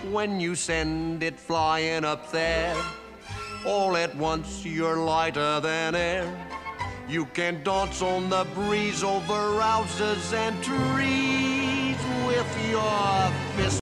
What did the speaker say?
when you send it flying up there. All at once you're lighter than air. You can dance on the breeze over houses and trees with your fist.